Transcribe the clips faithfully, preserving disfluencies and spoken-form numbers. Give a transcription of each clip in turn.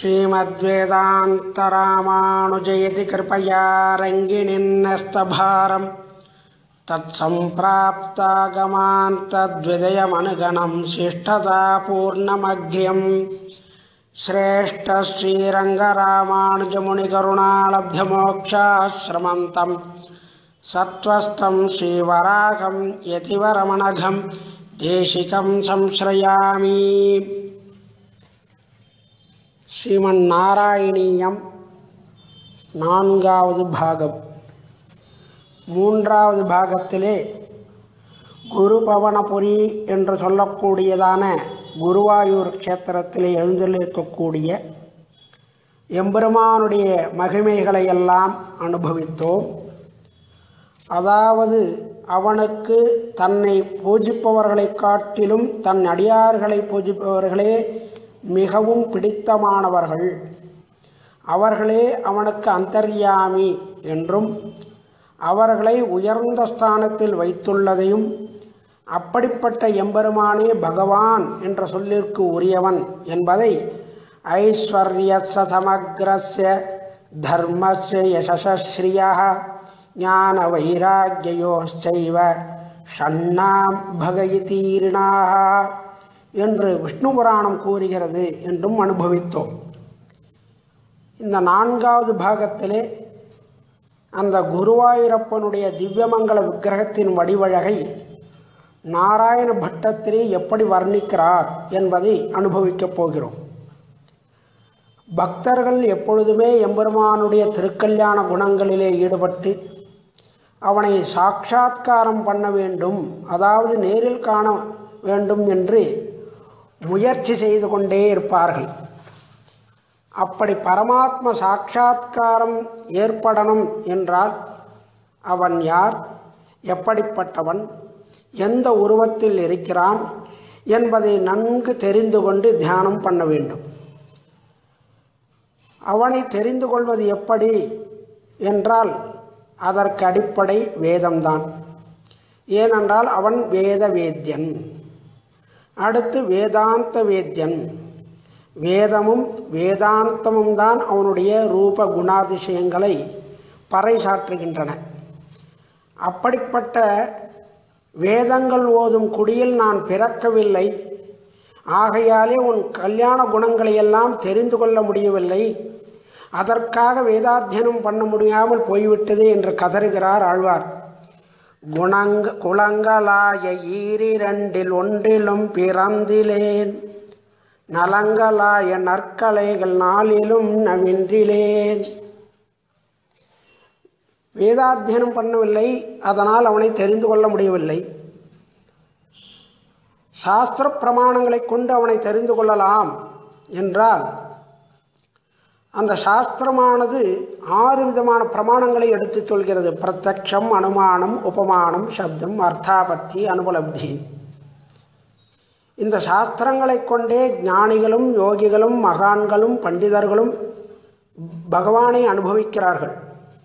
श्रीमद्वेदान्तरामानुजयति कृपया रङ्गिनिन्नस्तभारं तत्सम्प्राप्तागमान्तद्विदयमनुगणं शिष्टतापूर्णमग्र्यं श्रेष्ठश्रीरङ्गरामानुजमुनिकरुणालब्धमोक्षाश्रमन्तं सत्त्वस्थं श्रीवराहं यतिवरमणघं देशिकं संश्रयामि. ஸ்ரீமன்னாராயணீயம் நான்காவது பாகம். மூன்றாவது பாகத்திலே குரு பவனபுரி என்று சொல்லக்கூடியதான குருவாயூர் க்ஷேத்திரத்திலே எழுந்திருக்கக்கூடிய எம்பெருமானுடைய மகிமைகளை எல்லாம் அனுபவித்தோம். அதாவது அவனுக்கு தன்னை பூஜிப்பவர்களை காட்டிலும் தன் அடியார்களை பூஜிப்பவர்களே மிகவும் பிடித்தமானவர்கள், அவர்களே அவனுக்கு அந்தர்யாமி என்றும் அவர்களை உயர்ந்த ஸ்தானத்தில் வைத்துள்ளதையும், அப்படிப்பட்ட எம்பெருமானே பகவான் என்ற சொல்லிற்கு உரியவன் என்பதை ஐஸ்வர்யஸ்ய சமக்ரஸ்ய தர்மஸ்ய யசஸ்ஸ்ரியः ஞான வைராக்யயோச்சைவ ஷண்ணாம் பகயிதீரிணாः என்று விஷ்ணு புராணம் கூறுகிறது என்றும் அனுபவித்தோம். இந்த நான்காவது பாகத்திலே அந்த குருவாயூரப்பனுடைய திவ்யமங்கல விக்கிரகத்தின் வடிவழகை நாராயண பட்டத்திலே எப்படி வர்ணிக்கிறார் என்பதை அனுபவிக்கப் போகிறோம். பக்தர்கள் எப்பொழுதுமே எம்பெருமானுடைய திருக்கல்யாண குணங்களிலே ஈடுபட்டு அவனை சாட்சாத்காரம் பண்ண வேண்டும், அதாவது நேரில் காண வேண்டும் என்று முயற்சி செய்து கொண்டே இருப்பார்கள். அப்படி பரமாத்ம சாட்சாத்காரம் ஏற்படணும் என்றால் அவன் யார், எப்படிப்பட்டவன், எந்த உருவத்தில் இருக்கிறான் என்பதை நன்கு தெரிந்து கொண்டு தியானம் பண்ண வேண்டும். அவனை தெரிந்து கொள்வது எப்படி என்றால் அதற்கு அடிப்படை வேதம்தான். ஏனென்றால் அவன் வேத வேத்யன். அடுத்து வேதாந்த வேத்யன். வேதமும் வேதாந்தமும் தான் அவனுடைய ரூப குணாதிசயங்களை பறைசாற்றுகின்றன. அப்படிப்பட்ட வேதங்கள் ஓதும் குடியில் நான் பிறக்கவில்லை, ஆகையாலே உன் கல்யாண குணங்களையெல்லாம் தெரிந்து கொள்ள முடியவில்லை, அதற்காக வேதாத்தியனம் பண்ண முடியாமல் போய்விட்டது என்று கதறுகிறார் ஆழ்வார். குணங்க குளங்களாய ஈரிரண்டில் ஒன்றிலும் பிறந்திலேன், நலங்களாய நற்கலைகள் நாளிலும் நவின்றிலேன். வேதாத்தியனம் பண்ணவில்லை, அதனால் அவனை தெரிந்து கொள்ள முடியவில்லை. சாஸ்திர பிரமாணங்களை கொண்டு அவனை தெரிந்து கொள்ளலாம் என்றால் அந்த சாஸ்திரமானது ஆறு விதமான பிரமாணங்களை எடுத்து சொல்கிறது. பிரத்யக்ஷம், அனுமானம், உபமானம், சப்தம், அர்த்தாபத்தி, அனுபலப்தி. இந்த சாஸ்திரங்களை கொண்டே ஞானிகளும் யோகிகளும் மகான்களும் பண்டிதர்களும் பகவானை அனுபவிக்கிறார்கள்.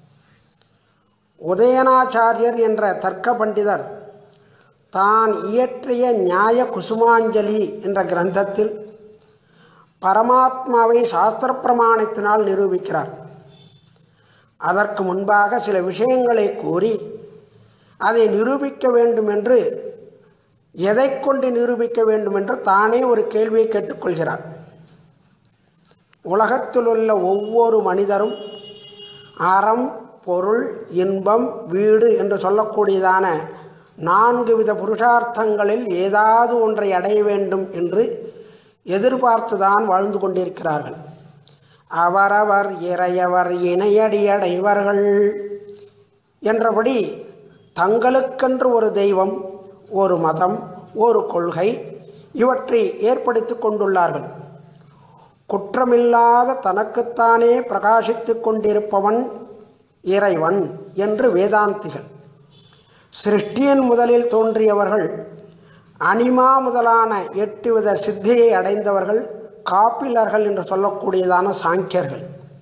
உதயநாச்சாரியர் என்ற தர்க்க பண்டிதர் தான் இயற்றிய நியாய குசுமாஞ்சலி என்ற கிரந்தத்தில் பரமாத்மாவை சாஸ்திர பிரமாணத்தினால் நிரூபிக்கிறார். அதற்கு முன்பாக சில விஷயங்களை கூறி அதை நிரூபிக்க வேண்டும் என்று, எதை கொண்டு நிரூபிக்க வேண்டும் என்று தானே ஒரு கேள்வியை கேட்டுக்கொள்கிறார். உலகத்தில் உள்ள ஒவ்வொரு மனிதரும் அறம், பொருள், இன்பம், வீடு என்று சொல்லக்கூடியதான நான்கு வித புருஷார்த்தங்களில் ஏதாவது ஒன்றை அடைய வேண்டும் என்று எதிர்பார்த்துதான் வாழ்ந்து கொண்டிருக்கிறார்கள். அவரவர் இறையவர் இணையடியடைவர்கள் என்றபடி தங்களுக்கென்று ஒரு தெய்வம், ஒரு மதம், ஒரு கொள்கை இவற்றை ஏற்படுத்தி கொண்டுள்ளார்கள். குற்றமில்லாத தனக்குத்தானே பிரகாசித்து கொண்டிருப்பவன் இறைவன் என்று வேதாந்திகள். சிருஷ்டியின் முதலில் தோன்றியவர்கள், அனிமா முதலான எட்டு வித சித்தியை அடைந்தவர்கள் காப்பிலர்கள் என்று சொல்லக்கூடியதான சாங்கியர்கள்.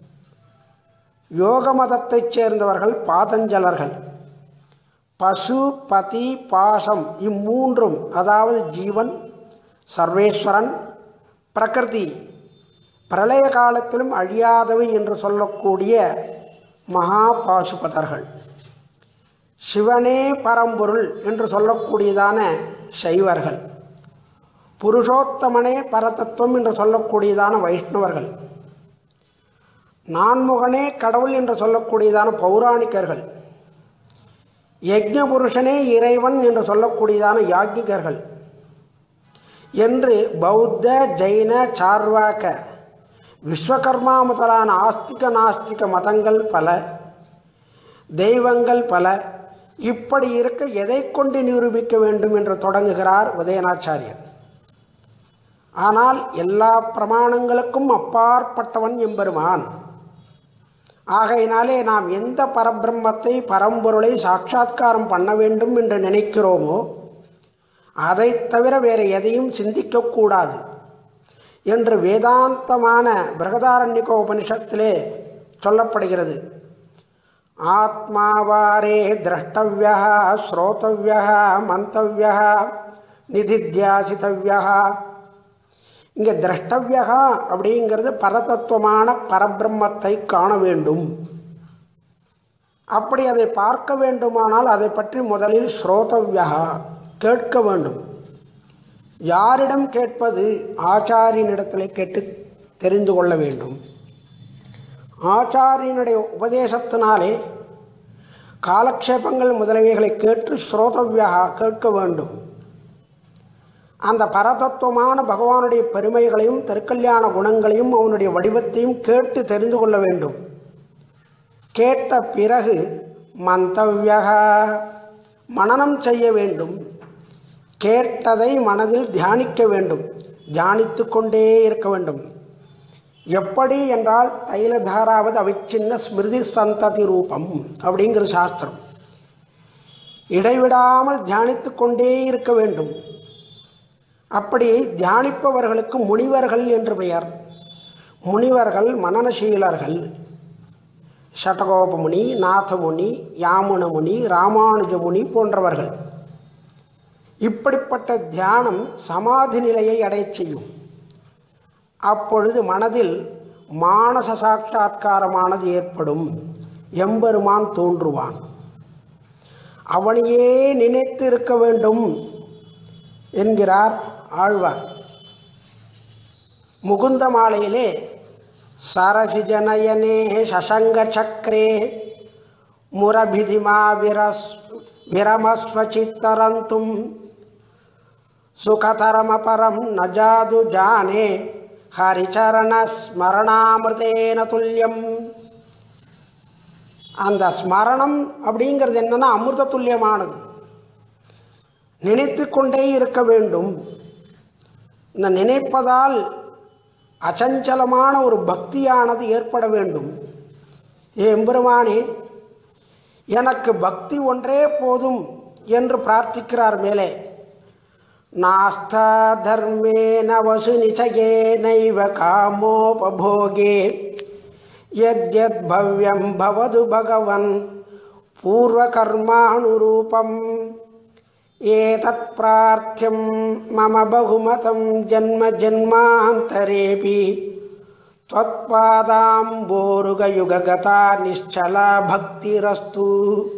யோக மதத்தைச் சேர்ந்தவர்கள் பாதஞ்சலர்கள். பசு, பதி, பாசம் இம்மூன்றும், அதாவது ஜீவன், சர்வேஸ்வரன், பிரகிருதி பிரளய காலத்திலும் அழியாதவை என்று சொல்லக்கூடிய மகா பாசுபதர்கள், சிவனே பரம்பொருள் என்று சொல்லக்கூடியதான சைவர்கள், புருஷோத்தமனே பரதத்துவம் என்று சொல்லக்கூடியதான வைஷ்ணவர்கள், நான்முகனே கடவுள் என்று சொல்லக்கூடியதான பௌராணிகர்கள், யஜ்ஞ புருஷனே இறைவன் என்று சொல்லக்கூடியதான யாக்ஞிகர்கள் என்று பௌத்த ஜைன சார்வாக விஸ்வகர்மா முதலான ஆஸ்திக நாஸ்திக மதங்கள் பல, தெய்வங்கள் பல, இப்படி இருக்க எதை கொண்டு நிரூபிக்க வேண்டும் என்று தொடங்குகிறார் உதயநாச்சாரியர். ஆனால் எல்லா பிரமாணங்களுக்கும் அப்பாற்பட்டவன் எம்பெருமான். ஆகையினாலே நாம் எந்த பரபிரம்மத்தை பரம்பொருளை சாட்சாத்காரம் பண்ண வேண்டும் என்று நினைக்கிறோமோ அதை தவிர வேறு எதையும் சிந்திக்கக்கூடாது என்று வேதாந்தமான பிருகதாரண்யக உபனிஷத்திலே சொல்லப்படுகிறது. ஆத்மாவாரே திரஷ்டவ்யா ஸ்ரோதவ்யா மந்தவ்யா நிதித்தியாசித்தவ்யா. இங்கே திரஷ்டவ்யா அப்படிங்கிறது பரதத்துவமான பரபிரம்மத்தை காண வேண்டும். அப்படி அதை பார்க்க வேண்டுமானால் அதை பற்றி முதலில் ஸ்ரோதவ்யா கேட்க வேண்டும். யாரிடம் கேட்பது? ஆச்சாரியனிடத்தில் கேட்டு தெரிந்து கொள்ள வேண்டும். ஆச்சாரியனுடைய உபதேசத்தினாலே காலக்ஷேபங்கள் முதலியவைகளை கேட்டு ஸ்ரோதவ்யா கேட்க வேண்டும். அந்த பரதத்துவமான பகவானுடைய பெருமைகளையும் திருக்கல்யாண குணங்களையும் அவனுடைய வடிவத்தையும் கேட்டு தெரிந்து கொள்ள வேண்டும். கேட்ட பிறகு மந்தவ்யா மனனம் செய்ய வேண்டும். கேட்டதை மனதில் தியானிக்க வேண்டும். தியானித்து கொண்டே இருக்க வேண்டும். எப்படி என்றால் தைலதாராவது அவிச்சின்ன ஸ்மிருதி சந்ததி ரூபம் அப்படிங்கிற சாஸ்திரம். இடைவிடாமல் தியானித்து கொண்டே இருக்க வேண்டும். அப்படி தியானிப்பவர்களுக்கு முனிவர்கள் என்று பெயர். முனிவர்கள் மனனசீலர்கள். ஷடகோபமுனி, நாதமுனி, யாமுனமுனி, ராமானுஜமுனி போன்றவர்கள். இப்படிப்பட்ட தியானம் சமாதி நிலையை அடையச் செய்யும். அப்பொழுது மனதில் மானச சாட்சாத்காரமானது ஏற்படும். எம்பெருமான் தோன்றுவான். அவனையே நினைத்து இருக்க வேண்டும் என்கிறார் ஆழ்வார். முகுந்த மாலையிலே சரசிஜனயனே சசங்க சக்கரே முரபிதிமா விரஸ் விரமஸ்வச்சித்தரந்தும் சுகதரமபரம் நஜாது ஜானே ஹரிச்சரண ஸ்மரணாமிருதேன துல்லியம். அந்த ஸ்மரணம் அப்படிங்கிறது என்னன்னா அமிர்த துல்லியமானது. நினைத்து கொண்டே இருக்க வேண்டும். இந்த நினைப்பதால் அச்சஞ்சலமான ஒரு பக்தியானது ஏற்பட வேண்டும். ஏ எம்பெருமானே, எனக்கு பக்தி ஒன்றே போதும் என்று பிரார்த்திக்கிறார். மேலே நாஸ்தா தர்மேன வசு நிச்சயே நைவ காமோபபோகே யத்யத் பவ்யம் பவது பகவன் பூர்வகர்மானுரூபம் ஏதத் பிரார்த்தியம் மம பகுமதம் ஜன்ம ஜன்மாந்தரேபி त्वत्पादाम्बोरुगयुगगता निश्चला பக்திரஸ்து.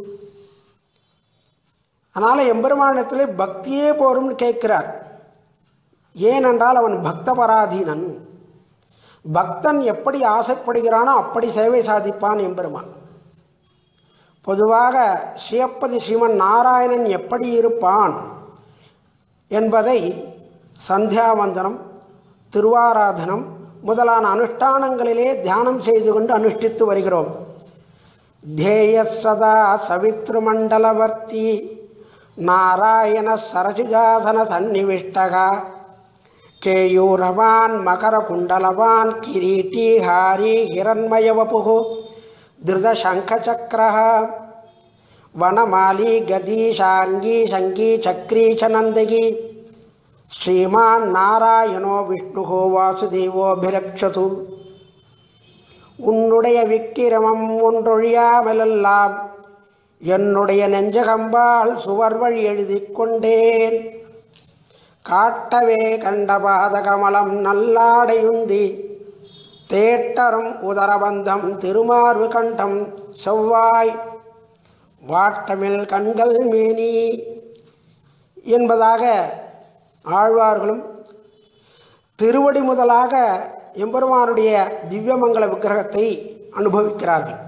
அதனால் எம்பெருமானத்திலே பக்தியே போரும்னு கேட்கிறார். ஏனென்றால் அவன் பக்த பராதீனன். பக்தன் எப்படி ஆசைப்படுகிறானோ அப்படி சேவை சாதிப்பான் எம்பெருமான். பொதுவாக ஸ்ரீயப்பதி ஸ்ரீமன் நாராயணன் எப்படி இருப்பான் என்பதை சந்தியாவந்தனம், திருவாராதனம் முதலான அனுஷ்டானங்களிலே தியானம் செய்து கொண்டு அனுஷ்டித்து வருகிறோம். தேய சதா சவித்ருமண்டலவர்த்தி நாராயண சரசிஜாசன சந்நிவிஷ்டகா கேயூரவான் மகர குண்டலவான் கிரீட்டி ஹாரி ஹிரண்மயவபு திருதசங்கச்சக்ரஹ வனமாலி கதி சாங்கி சங்கி சக்ரி சநந்தகி ஸ்ரீமான் நாராயணோ விஷ்ணுகோ வாசுதேவோபிரக்ஷது. உன்னுடைய விக்கிரமம் ஒன்றொழியாமலெல்லாம் என்னுடைய நெஞ்சகம்பால் சுவர் வழி எழுதி கொண்டேன். காட்டவே கண்ட பாதகமலம் நல்லாடையுந்தி தேட்டரும் உதரபந்தம் திருமார்பு கண்டம் செவ்வாய் வாட்டமில் கண்கள் மேனி என்பதாக ஆழ்வார்களும் திருவடி முதலாக எம்பெருமானுடைய திவ்யமங்கல விக்கிரகத்தை அனுபவிக்கிறார்கள்.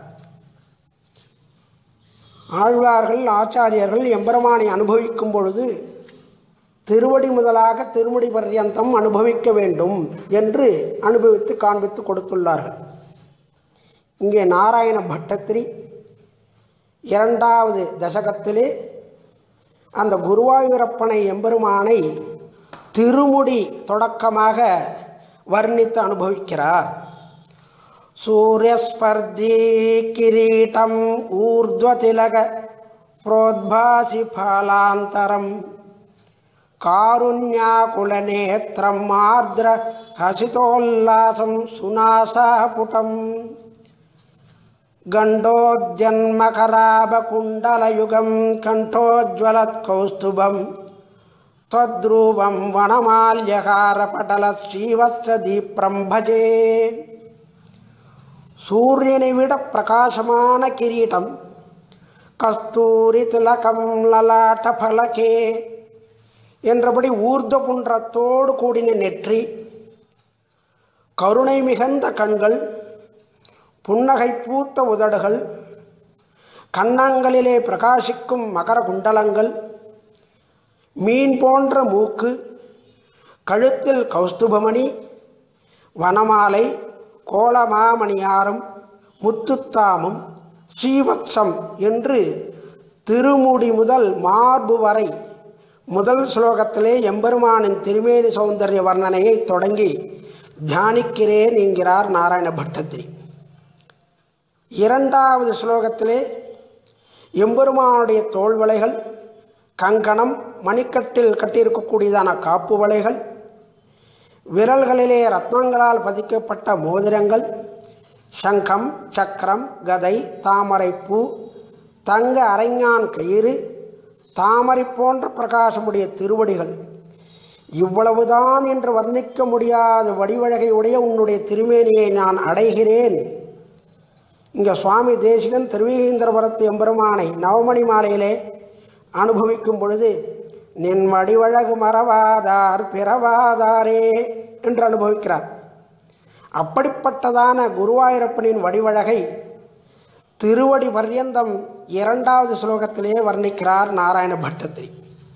ஆழ்வார்கள் ஆச்சாரியர்கள் எம்பெருமானை அனுபவிக்கும் பொழுது திருவடி முதலாக திருமுடி பர்யந்தம் அனுபவிக்க வேண்டும் என்று அனுபவித்து காண்பித்து கொடுத்துள்ளார்கள். இங்கே நாராயண பட்டத்திரி இரண்டாவது தசகத்திலே அந்த குருவாயூரப்பனை எம்பெருமானை திருமுடி தொடக்கமாக வர்ணித்து அனுபவிக்கிறார். சூரியஸ்பர்தி கிரீட்டம் ஊர்த்வதிலக புரோத்பாசி பாலாந்தரம் காருண்யாகுலநேத்திரம் ஆர்திர ஹசிதோல்லாசம் சுனாசாபுடம் கண்டோத்யன்மகராபகுண்டலயுகம் கண்டோஜ்வலத் கௌஸ்துபம் தத்ரூபம் வனமால்யகாரபடல ஸ்ரீவத்ஸதீப்ரம் பஜே. சூரியனை விட பிரகாசமான கிரீட்டம், கஸ்தூரி திலகம் லலாட்ட பலகே என்றபடி ஊர்த புன்றத்தோடு கூடின நெற்றி, கருணை மிகுந்த கண்கள், புன்னகை பூத்த உதடுகள், கன்னங்களிலே பிரகாசிக்கும் மகர குண்டலங்கள், மீன் போன்ற மூக்கு, கழுத்தில் கௌஸ்துபமணி, வனமாலை, கோலமாமணியாரம், முத்துத்தாமம், ஸ்ரீவத்சம் என்று திருமுடி முதல் மார்பு வரை முதல் ஸ்லோகத்திலே எம்பெருமானின் திருமேனி சௌந்தர்ய வர்ணனையை தொடங்கி தியானிக்கிறேன் என்கிறார் நாராயண பட்டத்திரி. இரண்டாவது ஸ்லோகத்திலே எம்பெருமானுடைய தோள்வளைகள், கங்கணம், மணிக்கட்டில் கட்டியிருக்கக்கூடியதான காப்பு வளைகள், விரல்களிலே ரத்னங்களால் பதிக்கப்பட்ட மோதிரங்கள், சங்கம், சக்கரம், கதை, தாமரைப்பூ, தங்க அரைஞான் கயிறு, தாமரை போன்ற பிரகாசமுடைய திருவடிகள், இவ்வளவுதான் என்று வர்ணிக்க முடியாத வடிவழகை உடைய உன்னுடைய திருமேனியை நான் அடைகிறேன். இங்கே சுவாமி தேசிகன் திருவேந்திரபுரத்து எம்பெருமானை நவமணி மாலையிலே அனுபவிக்கும் பொழுது நின் வடிவழகு மறவாதார் பிறவாதாரே என்று அனுபவிக்கிறார். அப்படிப்பட்டதான குருவாயூரப்பனின் வடிவழகை திருவடி பர்யந்தம் இரண்டாவது ஸ்லோகத்திலே வர்ணிக்கிறார் நாராயண பட்டத்திரி.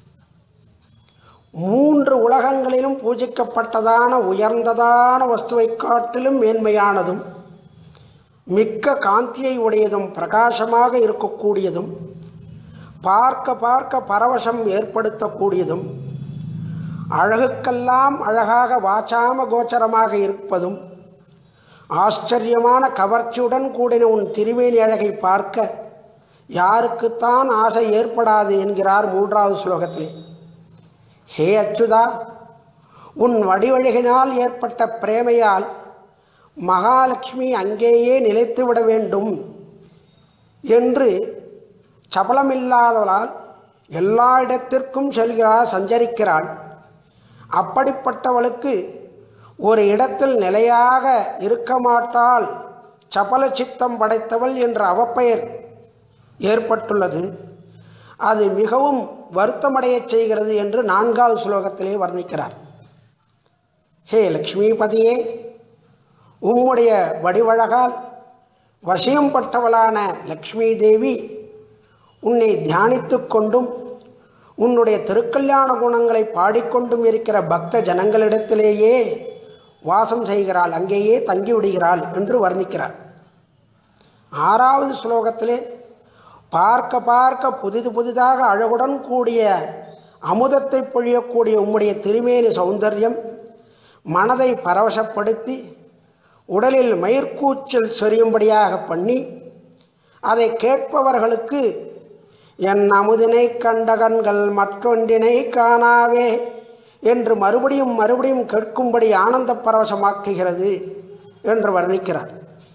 மூன்று உலகங்களிலும் பூஜிக்கப்பட்டதான உயர்ந்ததான வஸ்துவை காட்டிலும் மேன்மையானதும் மிக்க காந்தியை உடையதும் பிரகாசமாக இருக்கக்கூடியதும் பார்க்க பார்க்க பரவசம் ஏற்படுத்தக்கூடியதும் அழகுக்கெல்லாம் அழகாக வாசாம கோச்சரமாக இருப்பதும் ஆச்சரியமான கவர்ச்சியுடன் கூடின உன் திருமேனி அழகை பார்க்க யாருக்குத்தான் ஆசை ஏற்படாது என்கிறார் மூன்றாவது ஸ்லோகத்திலே. ஹே அச்சுதா, உன் வடிவழகினால் ஏற்பட்ட பிரேமையால் மகாலட்சுமி அங்கேயே நிலைத்துவிட வேண்டும் என்று சபலமில்லாதவளால் எல்லா இடத்திற்கும் செல்கிறாள், சஞ்சரிக்கிறாள். அப்படிப்பட்டவளுக்கு ஒரு இடத்தில் நிலையாக இருக்க மாட்டாள், சபல சித்தம் படைத்தவள் என்ற அவப்பெயர் ஏற்பட்டுள்ளது. அது மிகவும் வருத்தமடைய செய்கிறது என்று நான்காவது ஸ்லோகத்திலே வர்ணிக்கிறார். ஹே லக்ஷ்மிபதியே, உம்முடைய வடிவழகால் வசியம் பட்டவளான லக்ஷ்மி தேவி உன்னை தியானித்து கொண்டும் உன்னுடைய திருக்கல்யாண குணங்களை பாடிக்கொண்டும் இருக்கிற பக்த ஜனங்களிடத்திலேயே வாசம் செய்கிறாள், அங்கேயே தங்கிவிடுகிறாள் என்று வர்ணிக்கிறார். ஆறாவது ஸ்லோகத்திலே பார்க்க பார்க்க புதிது புதிதாக அழகுடன் கூடிய அமுதத்தை பொழியக்கூடிய உம்முடைய திருமேனி சௌந்தர்யம் மனதை பரவசப்படுத்தி உடலில் மயிர்கூச்சல் சொரியும்படியாக பண்ணி அதை கேட்பவர்களுக்கு என் அமுதினை கண்ட கண்கள் மற்றொன்றினை காணாவே என்று மறுபடியும் மறுபடியும் கேட்கும்படி ஆனந்த பரவசமாக்குகிறது என்று வர்ணிக்கிறார்.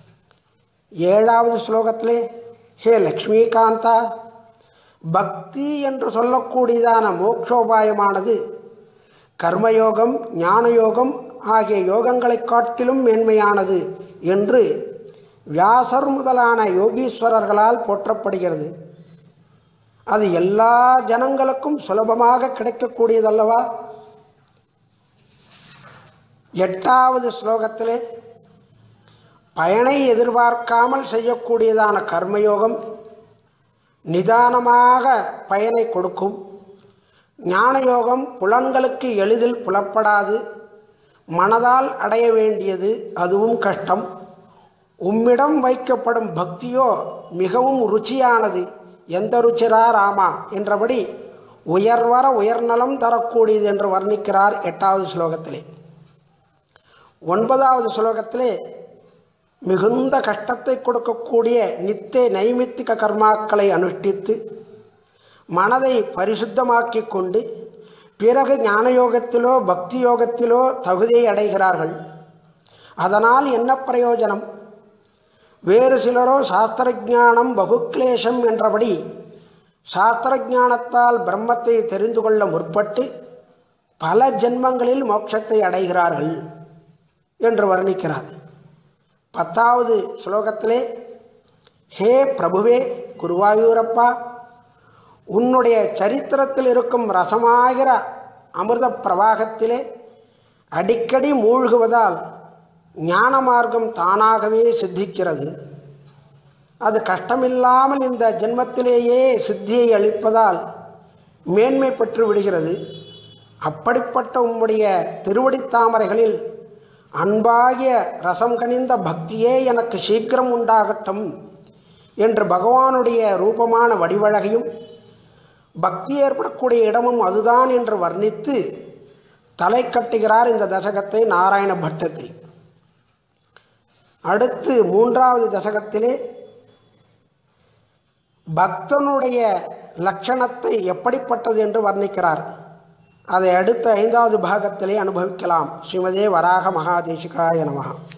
ஏழாவது ஸ்லோகத்திலே ஹே லக்ஷ்மிகாந்தா, பக்தி என்று சொல்லக்கூடியதான மோட்சோபாயமானது கர்மயோகம், ஞானயோகம், ஆகிய யோகங்களைக் காட்டிலும் மேன்மையானது என்று வியாசர் முதலான யோகீஸ்வரர்களால் போற்றப்படுகிறது. அது எல்லா ஜனங்களுக்கும் சுலபமாக கிடைக்கக்கூடியதல்லவா? எட்டாவது ஸ்லோகத்திலே பயனை எதிர்பார்க்காமல் செய்யக்கூடியதான கர்மயோகம் நிதானமாக பயனை கொடுக்கும். ஞானயோகம் புலன்களுக்கு எளிதில் புலப்படாது, மனதால் அடைய வேண்டியது, அதுவும் கஷ்டம். உம்மிடம் வைக்கப்படும் பக்தியோ மிகவும் ருச்சியானது. எந்த ருச்சிரா ராமா என்றபடி உயர்வர உயர்நலம் தரக்கூடியது என்று வர்ணிக்கிறார் எட்டாவது ஸ்லோகத்திலே. ஒன்பதாவது ஸ்லோகத்திலே மிகுந்த கஷ்டத்தை கொடுக்கக்கூடிய நித்திய நைமித்திக கர்மாக்களை அனுஷ்டித்து மனதை பரிசுத்தமாக்கி கொண்டு பிறகு ஞானயோகத்திலோ பக்தி யோகத்திலோ தகுதியை அடைகிறார்கள். அதனால் என்ன பிரயோஜனம்? வேறு சிலரோ சாஸ்திரஜானம் பகுக்லேஷம் என்றபடி சாஸ்திரஜானத்தால் பிரம்மத்தை தெரிந்து கொள்ள முற்பட்டு பல ஜென்மங்களில் மோட்சத்தை அடைகிறார்கள் என்று வர்ணிக்கிறார். பத்தாவது ஸ்லோகத்திலே ஹே பிரபுவே குருவாயூரப்பா, உன்னுடைய சரித்திரத்தில் இருக்கும் ரசமாகிற அமிர்த பிரவாகத்திலே அடிக்கடி மூழ்குவதால் ஞான மார்க்கம் தானாகவே சித்திக்கிறது. அது கஷ்டமில்லாமல் இந்த ஜென்மத்திலேயே சித்தியை அளிப்பதால் மேன்மை பெற்று விடுகிறது. அப்படிப்பட்ட உம்முடைய திருவடித்தாமரைகளில் அன்பாகிய ரசம் கனிந்த பக்தியே எனக்கு சீக்கிரம் உண்டாகட்டும் என்று பகவானுடைய ரூபமான வடிவழகையும் பக்தி ஏற்படக்கூடிய இடமும் அதுதான் என்று வர்ணித்து தலை கட்டுகிறார் இந்த தசகத்தை நாராயண பட்டத்திரி. அடுத்து மூன்றாவது தசகத்திலே பக்தனுடைய லட்சணத்தை எப்படிப்பட்டது என்று வர்ணிக்கிறார். அதை அடுத்த ஐந்தாவது பாகத்திலே அனுபவிக்கலாம். ஸ்ரீமதே வராக மகாதேசிகாய நமஹ.